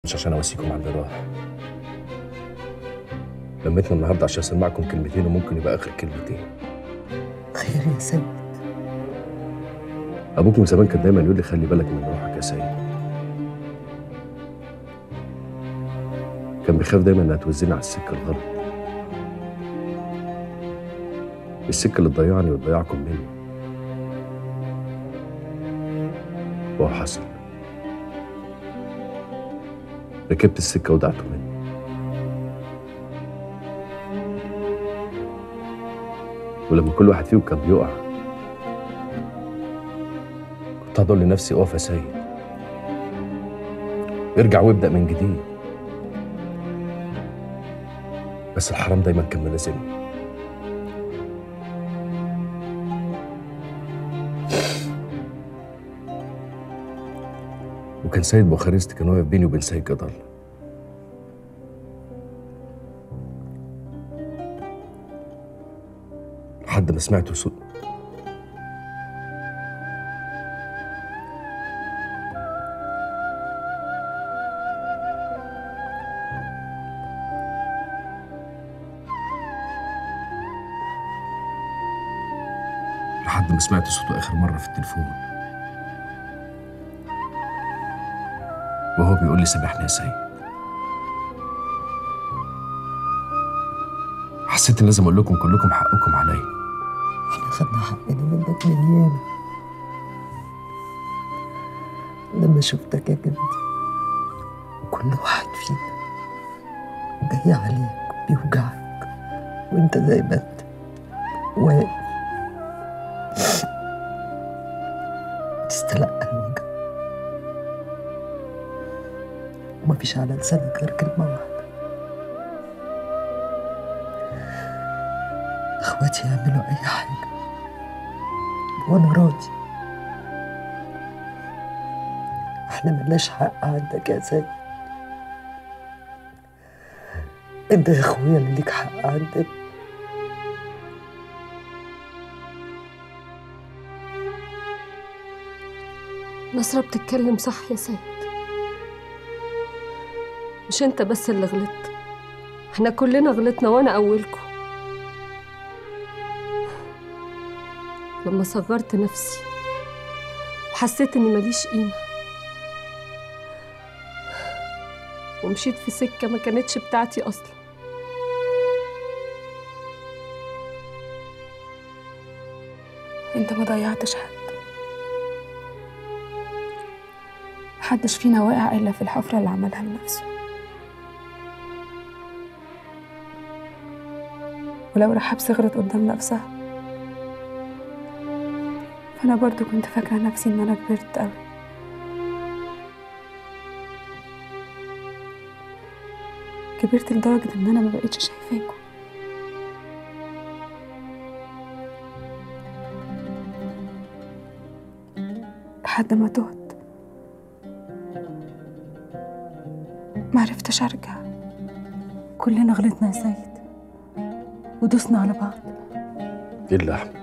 مش عشان اواسيكم على اللي راح. لميتنا النهارده عشان اسمعكم كلمتين وممكن يبقى اخر كلمتين. خير يا سيد. ابوك من زمان كان دايما يقول لي خلي بالك من روحك يا سيد. كان بيخاف دايما انها توزني على السكه الغلط، السكه اللي تضيعني وتضيعكم مني. وهو حصل، ركبت السكه ودعته مني. ولما كل واحد فيهم كان بيقع كنت هقول لنفسي اقف يا سيد، ارجع وابدأ من جديد. بس الحرام دايما كان ملازمني. وكان سيد بوخارست كان واقف بيني وبين سيد جدل. لحد ما سمعت صوت صوته آخر مرة في التليفون وهو بيقول لي سامحني يا سيد. حسيت إن لازم أقول لكم كلكم حقكم عليا. احنا خدنا حقنا منك من ياما. لما شفتك يا جدي وكل واحد فينا جاي عليك وبيوجعك وانت زي ما انت واقف تستلقى الوجع ومفيش على لسانك غير كلمة واحدة: اخواتي يعملوا اي حاجة وانا راضي. احنا ملناش حق عندك يا سيد، انت يا اخويا اللي ليك حق عندك. نصرة بتتكلم صح يا سيد، مش انت بس اللي غلطت، احنا كلنا غلطنا وانا اولكم. لما صغرت نفسي وحسيت اني ماليش قيمة ومشيت في سكة ما كانتش بتاعتي اصلا. انت ما ضيعتش حد، محدش فينا واقع الا في الحفرة اللي عملها لنفسه. ولو رحاب صغرت قدام نفسها فانا برضو كنت فاكرة نفسي ان انا كبرت قوي. كبرت لدرجة ان انا ما بقتش شايفاكم. لحد ما تهت معرفتش ارجع. كلنا غلطنا يا سيد ودوسنا على بعض. إلا أحمد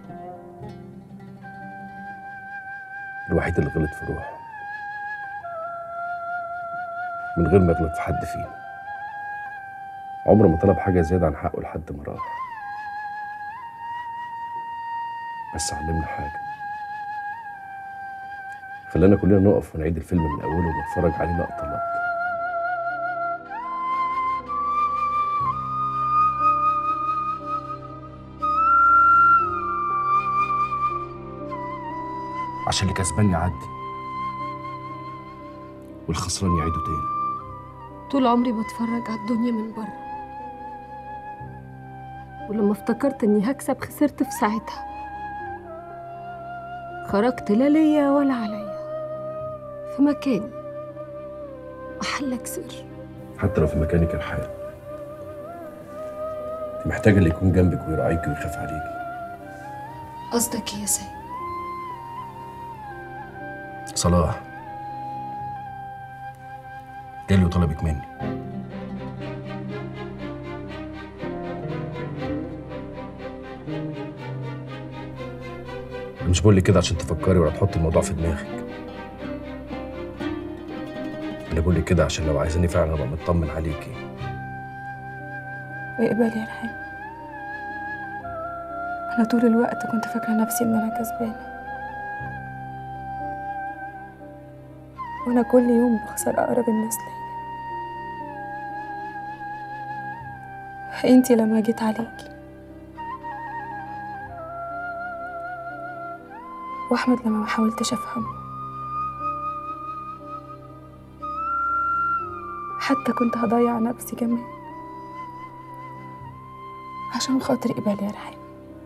الوحيد اللي غلط في روحه من غير ما يغلط في حد فينا. عمره ما طلب حاجة زيادة عن حقه لحد ما راح. بس علمنا حاجة، خلانا كلنا نقف ونعيد الفيلم من أوله ونتفرج عليه لقطة لقطة. عشان اللي كسبان يعدي والخسران يعيده تاني. طول عمري بتفرج على الدنيا من بره، ولما افتكرت اني هكسب خسرت في ساعتها. خرجت لا ليا ولا عليا، في مكاني محلك سر. حتى لو في مكانك الحال انت محتاجة اللي يكون جنبك ويراعيكي ويخاف عليكي. قصدك ايه يا سيد؟ صلاح جالي وطلبك مني. أنا مش بقول لك كده عشان تفكري ولا تحطي الموضوع في دماغك. انا بقول لك كده عشان لو عايزاني فعلا ابقى مطمن عليكي. اقبلي يا رحاب. انا طول الوقت كنت فاكره نفسي ان انا كسبانه، وانا كل يوم بخسر اقرب الناس ليا. انتي لما جيت عليكي واحمد لما ما حاولتش افهمه، حتى كنت هضيع نفسي كمان عشان خاطر إقبال يا رحاب.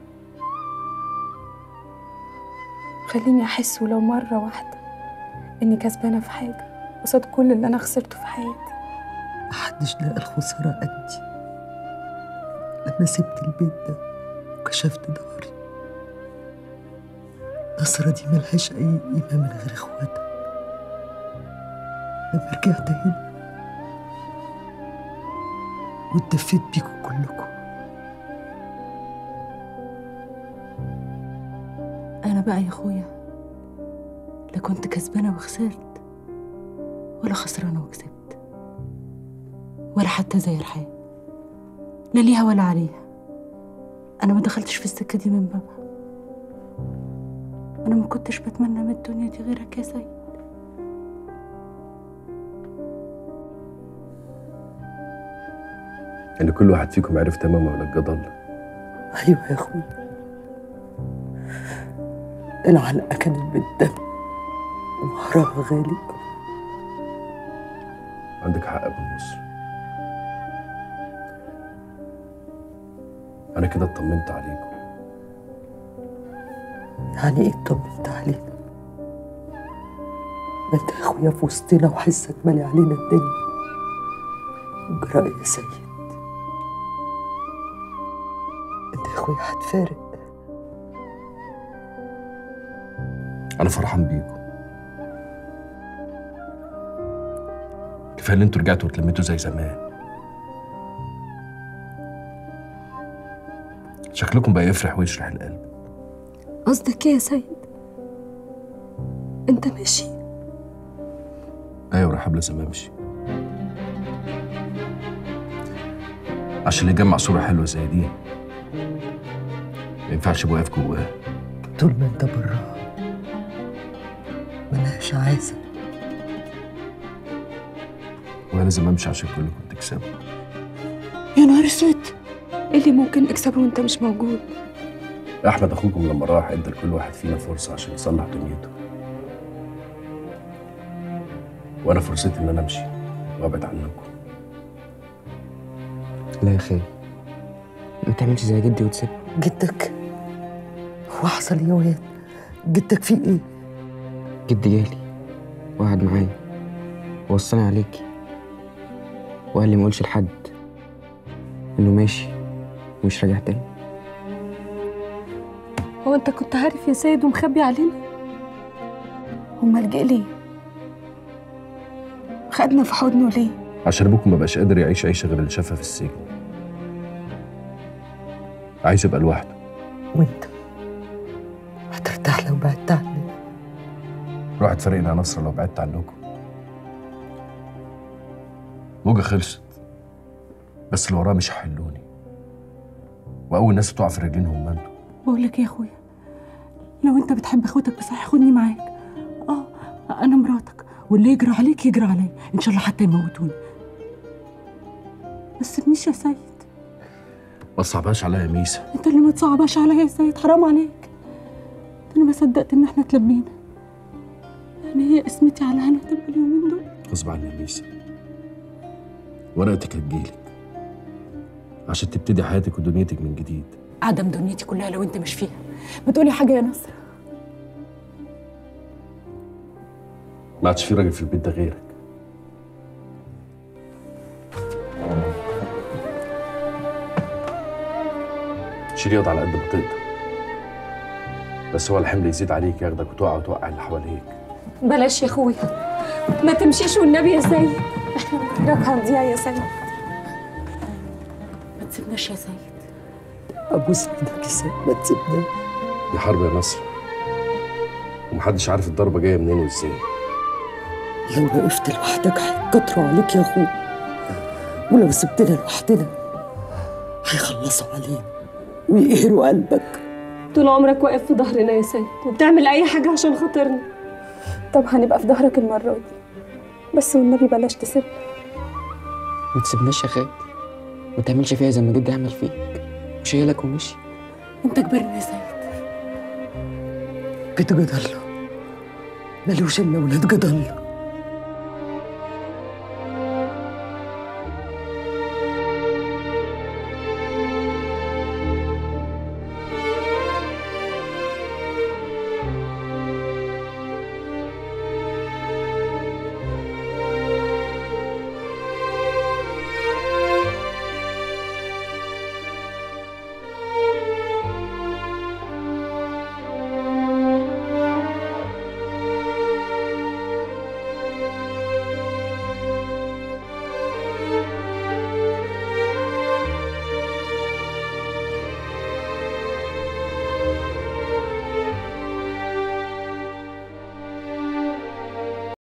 خليني أحس ولو مرة واحدة إني كسبانة في حاجة قصاد كل اللي أنا خسرته في حياتي. محدش لقى الخسارة قدي لما سبت البيت ده وكشفت ضهري. النصرة دي ملهاش أي قيمة من غير إخواتك. لما رجعت هنا واتدفيت بيكوا كلكم، أنا بقى يا أخويا لا كنت كسبانة وخسرت ولا خسرانة وكسبت، ولا حتى زي رحاب، لا ليها ولا عليها. أنا ما دخلتش في السكة دي من بابها. أنا ما كنتش بتمنى من الدنيا دي غيرك يا سيد. ان كل واحد فيكم عرف تمام ولا الجدل. أيوة يا أخويا، العلقة كانت بالدم ومهرها غالي. عندك حق يا ابو النصر. انا كده اطمنت عليكم. يعني إيه اطمنت علينا؟ ما أنت يا أخويا في وسطنا وحسك مالي علينا الدنيا. وجراء يا سيد، أنت يا أخويا هتفارق. انا فرحان بيكم. كفايه ان انتوا رجعتوا واتلميتوا زي زمان. شكلكم بقى يفرح ويشرح القلب. قصدك ايه يا سيد؟ انت ماشي؟ ايوه رحاب، لازم امشي عشان اللي يجمع صوره حلوه زي دي ما ينفعش يبقى واقف جواها. طول ما أنت براها ملهاش عايزة. وانا لازم امشي عشان كلكم تكسبوا. يا نهار اسود، ايه اللي ممكن اكسبه وانت مش موجود؟ احمد اخوكم لما راح ادى لكل واحد فينا فرصه عشان يصلح دنيته، وانا فرصتي ان انا امشي وابعد عنكم. لا يا خالي، ما تعملش زي جدي وتسيبني. جدك؟ هو حصل إيه يا واد؟ جدك فيه إيه؟ جدي جالي وقعد معايا ووصاني عليكي وقال لي ما اقولش لحد انه ماشي ومش راجع تاني. هو انت كنت عارف يا سيد ومخبي علينا؟ امال جه ليه؟ خدنا في حضنه ليه؟ عشان ابوكم ما بقاش قادر يعيش عيشه غير اللي شافها في السجن. عايز يبقى لوحده. وأنت هترتاح لو بعدت عني؟ روح تفرقنا يا نصر لو بعدت عنكم. موجة خلصت، بس اللي وراه مش هيحلوني، واول ناس تقع في رجلين هم انتوا. بقول لك يا أخويا، لو أنت بتحب أخوتك بصحيح خدني معاك. أنا مراتك، واللي يجرى عليك يجرى عليا، إن شاء الله حتى يموتوني. بس تسيبنيش يا سيد. ما تصعبهاش عليا يا ميسا. أنت اللي ما تصعبهاش عليا يا سيد، حرام عليك. أنا ما صدقت إن إحنا اتلمينا. يعني هي اسمتي على هنا تبقى اليومين دول. غصب عني يا ميسا، ورقتك هتجيلك عشان تبتدي حياتك ودنيتك من جديد. عدم دنيتي كلها لو أنت مش فيها. ما تقولي حاجة يا نصر. ما عادش في راجل في البيت ده غيرك. شيل ياض على قد ما تقدر، بس هو الحمل يزيد عليك ياخدك وتقع وتوقع اللي حواليك. بلاش يا اخويا، ما تمشيش والنبي يا سيد، احنا محتاجك هنضيع يا سيد. ما تسيبناش يا سيد. أبوس إيدك يا سيد، ما تسيبناش. دي حرب يا نصر، ومحدش عارف الضربة جاية منين وازاي. لو وقفت لوحدك هيتكتروا عليك يا اخويا، ولو سبتنا لوحدنا هيخلصوا علينا ويقهروا قلبك. طول عمرك واقف في ظهرنا يا سيد وبتعمل اي حاجه عشان خاطرنا. طب هنبقى في ظهرك المرة دي، بس والنبي بلاش تسيبنا. ما تسيبناش يا خالد، ما تعملش فيها زي ما جدي عمل فيك، وشايلك ومشي. انت كبرنا يا سيد. جد جدله ملوش الا ولاد جدله.